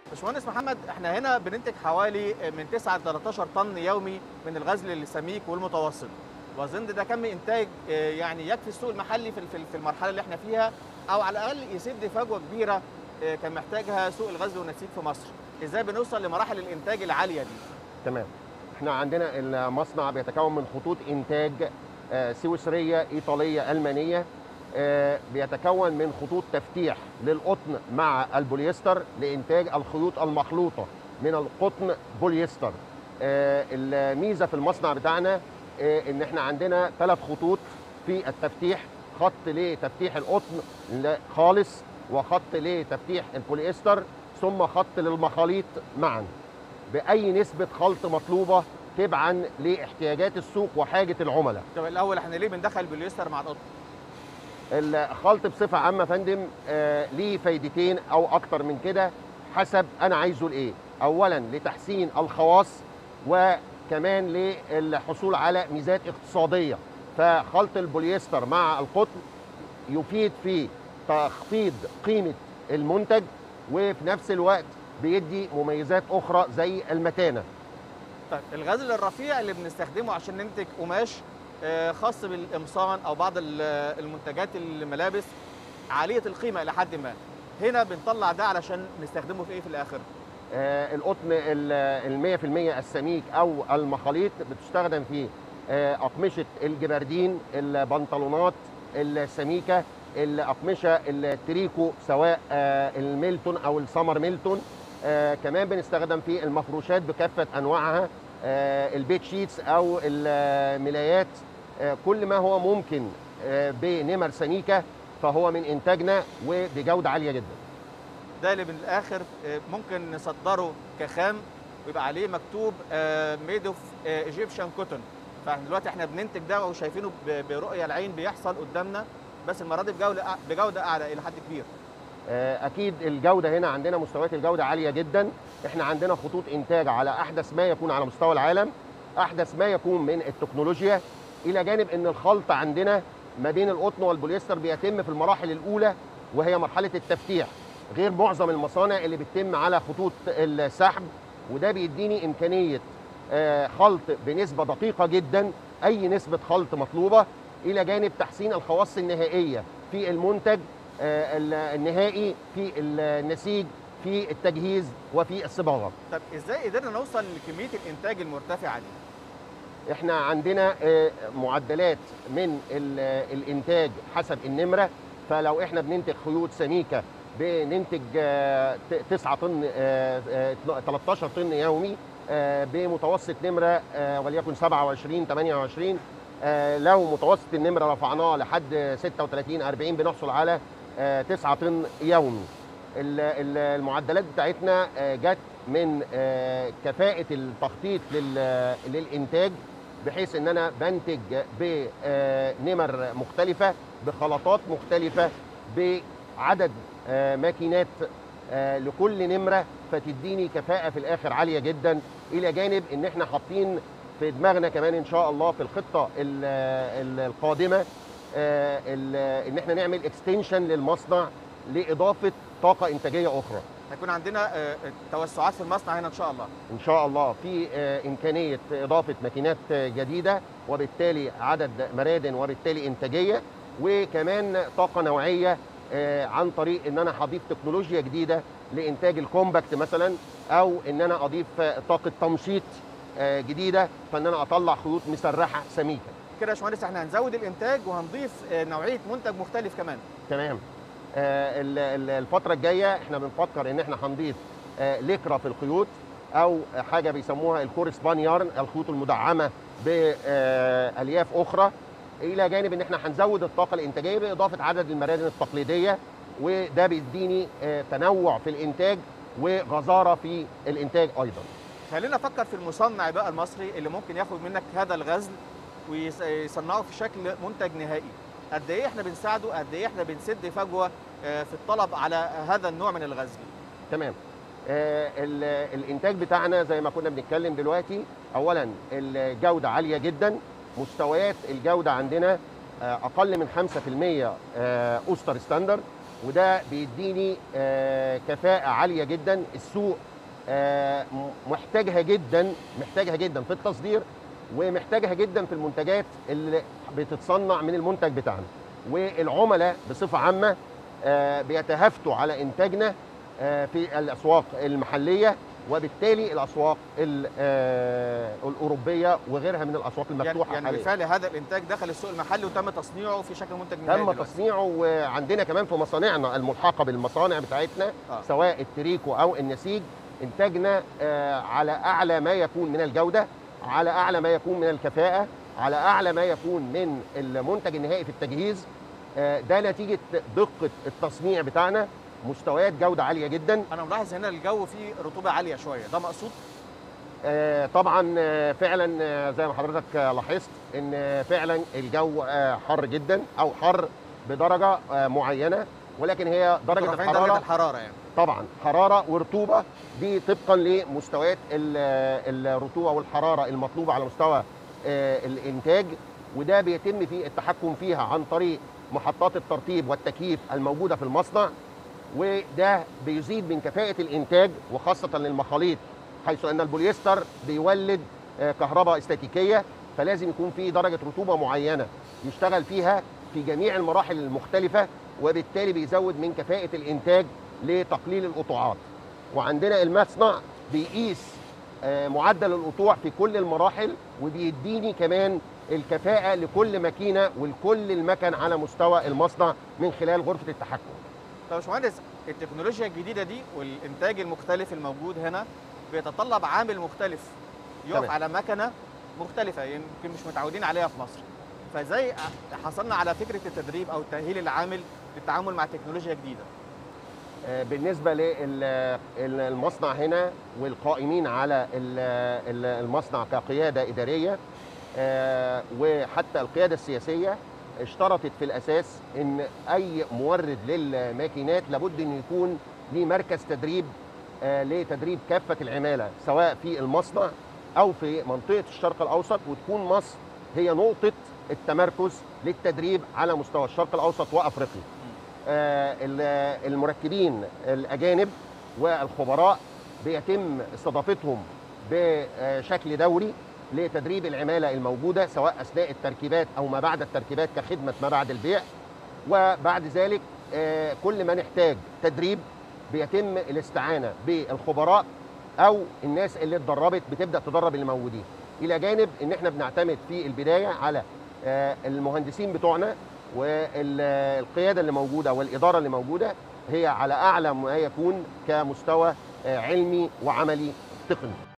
باشمهندس محمد، احنا هنا بننتج حوالي من 9 ل 13 طن يومي من الغزل السميك والمتوسط، واظن ده كم انتاج يعني يكفي السوق المحلي في المرحله اللي احنا فيها، او على الاقل يسد فجوه كبيره كان محتاجها سوق الغزل والنسيج في مصر. ازاي بنوصل لمراحل الانتاج العاليه دي؟ تمام. احنا عندنا المصنع بيتكون من خطوط انتاج سويسريه، ايطاليه، المانيه. بيتكون من خطوط تفتيح للقطن مع البوليستر لانتاج الخيوط المخلوطه من القطن بوليستر. الميزه في المصنع بتاعنا ان احنا عندنا 3 خطوط في التفتيح: خط لتفتيح القطن خالص، وخط لتفتيح البوليستر، ثم خط للمخاليط معا بأي نسبة خلط مطلوبة تبعا لاحتياجات السوق وحاجة العملاء. طب الاول احنا ليه بندخل البوليستر مع القطن؟ الخلط بصفة عامة يا فندم ليه فايدتين أو أكتر من كده حسب أنا عايزه لإيه. أولا لتحسين الخواص، وكمان للحصول على ميزات اقتصادية. فخلط البوليستر مع القطن يفيد في تخفيض قيمة المنتج، وفي نفس الوقت بيدي مميزات أخرى زي المتانة. طيب الغزل الرفيع اللي بنستخدمه عشان ننتج قماش خاص بالقمصان او بعض المنتجات الملابس عاليه القيمه الى حد ما، هنا بنطلع ده علشان نستخدمه في ايه في الاخر؟ القطن ال 100% السميك او المخاليط بتستخدم في اقمشه الجبردين، البنطلونات السميكه، الاقمشه التريكو سواء الميلتون او السمر ميلتون. كمان بنستخدم في المفروشات بكافه انواعها، البيت شيتس او الملايات. كل ما هو ممكن بنمر سميكه فهو من انتاجنا وبجوده عاليه جدا. ده اللي من الاخر ممكن نصدره كخام ويبقى عليه مكتوب ميد اوف ايجيبشن كوتون. فاحنا دلوقتي احنا بننتج ده وشايفينه برؤيه العين بيحصل قدامنا، بس المره دي بجوده اعلى الى حد كبير. اكيد الجوده هنا عندنا مستويات الجوده عاليه جدا. احنا عندنا خطوط انتاج على احدث ما يكون على مستوى العالم، احدث ما يكون من التكنولوجيا، الى جانب ان الخلط عندنا ما بين القطن والبوليستر بيتم في المراحل الاولى وهي مرحله التفتيح، غير معظم المصانع اللي بتتم على خطوط السحب. وده بيديني امكانيه خلط بنسبه دقيقه جدا، اي نسبه خلط مطلوبه، الى جانب تحسين الخواص النهائيه في المنتج النهائي، في النسيج، في التجهيز، وفي الصباغه. طب ازاي قدرنا نوصل لكميه الانتاج المرتفعه دي؟ احنا عندنا معدلات من الانتاج حسب النمره. فلو احنا بننتج خيوط سميكه بننتج 9 طن 13 طن يومي بمتوسط نمره وليكن 27 28. لو متوسط النمره رفعناه لحد 36 40 بنحصل على 9 طن يومي. المعدلات بتاعتنا جت من كفاءة التخطيط للإنتاج، بحيث ان انا بنتج بنمر مختلفة بخلطات مختلفة بعدد ماكينات لكل نمرة، فتديني كفاءة في الاخر عالية جدا. الى جانب ان احنا حاطين في دماغنا كمان ان شاء الله في الخطة القادمة ان احنا نعمل اكستنشن للمصنع لاضافة طاقة انتاجية اخرى. هيكون عندنا توسعات في المصنع هنا ان شاء الله. ان شاء الله في امكانيه اضافه ماكينات جديده، وبالتالي عدد مرادن، وبالتالي انتاجيه، وكمان طاقه نوعيه عن طريق ان انا هضيف تكنولوجيا جديده لانتاج الكومباكت مثلا، او ان انا اضيف طاقه تمشيط جديده، فان انا اطلع خيوط مسرحه سميكه. كده يا باشمهندس احنا هنزود الانتاج وهنضيف نوعيه منتج مختلف كمان. تمام. الفترة الجاية احنا بنفكر ان احنا هنضيف لكرة في الخيوط، او حاجة بيسموها الكورسبان يارن، الخيوط المدعمة بألياف اخرى، الى جانب ان احنا هنزود الطاقة الانتاجية باضافة عدد المرادن التقليدية، وده بيديني تنوع في الانتاج وغزارة في الانتاج ايضا. خلينا نفكر في المصنع بقى المصري اللي ممكن ياخد منك هذا الغزل ويصنعه في شكل منتج نهائي. قد ايه احنا بنساعده، قد ايه احنا بنسد فجوه في الطلب على هذا النوع من الغزل؟ تمام. الانتاج بتاعنا زي ما كنا بنتكلم دلوقتي، اولا الجوده عاليه جدا، مستويات الجوده عندنا اقل من 5% اوستر ستاندرد، وده بيديني كفاءة عالية جدا. السوق محتاجها جدا في التصدير، ومحتاجها جدا في المنتجات اللي بتتصنع من المنتج بتاعنا. والعملاء بصفة عامة بيتهافتوا على إنتاجنا في الأسواق المحلية، وبالتالي الأسواق الأوروبية وغيرها من الأسواق المفتوحة. يعني بالفعل هذا الإنتاج دخل السوق المحلي وتم تصنيعه في شكل منتج نهائي. تم تصنيعه، وعندنا كمان في مصانعنا الملحقة بالمصانع بتاعتنا سواء التريكو أو النسيج، إنتاجنا على أعلى ما يكون من الجودة، على أعلى ما يكون من الكفاءة، على أعلى ما يكون من المنتج النهائي في التجهيز. ده نتيجة دقة التصنيع بتاعنا، مستويات جودة عالية جدا. أنا ملاحظ هنا الجو فيه رطوبة عالية شوية، ده مقصود؟ طبعا فعلا زي ما حضرتك لاحظت ان فعلا الجو حر جدا، او حر بدرجة معينة، ولكن هي درجة الحرارة يعني طبعا حرارة ورطوبة، دي طبقا لمستويات الرطوبة والحرارة المطلوبة على مستوى الإنتاج. وده بيتم في التحكم فيها عن طريق محطات الترطيب والتكييف الموجودة في المصنع، وده بيزيد من كفاءة الإنتاج وخاصة للمخاليط، حيث أن البوليستر بيولد كهرباء استاتيكية، فلازم يكون في درجة رطوبة معينة يشتغل فيها في جميع المراحل المختلفة، وبالتالي بيزود من كفاءة الإنتاج لتقليل القطوعات. وعندنا المصنع بيقيس معدل القطوع في كل المراحل، وبيديني كمان الكفاءة لكل ماكينة ولكل المكن على مستوى المصنع من خلال غرفة التحكم. طب يا باشمهندس، التكنولوجيا الجديدة دي والإنتاج المختلف الموجود هنا بيتطلب عامل مختلف يقف على مكنة مختلفة يمكن مش متعودين عليها في مصر، فازاي حصلنا على فكرة التدريب أو تأهيل العامل للتعامل مع تكنولوجيا جديدة؟ بالنسبة للمصنع هنا والقائمين على المصنع كقيادة إدارية وحتى القيادة السياسية، اشترطت في الأساس أن أي مورد للماكينات لابد أن يكون ليه مركز تدريب لتدريب كافة العمالة، سواء في المصنع أو في منطقة الشرق الأوسط، وتكون مصر هي نقطة التمركز للتدريب على مستوى الشرق الأوسط وأفريقيا. المركبين الأجانب والخبراء بيتم استضافتهم بشكل دوري لتدريب العمالة الموجودة، سواء أثناء التركيبات أو ما بعد التركيبات كخدمة ما بعد البيع. وبعد ذلك كل ما نحتاج تدريب بيتم الاستعانة بالخبراء أو الناس اللي اتدربت بتبدأ تدرب اللي موجودين، إلى جانب إن احنا بنعتمد في البداية على المهندسين بتوعنا، والقيادة اللي موجودة والإدارة اللي موجودة هي على أعلى ما يكون كمستوى علمي وعملي تقني.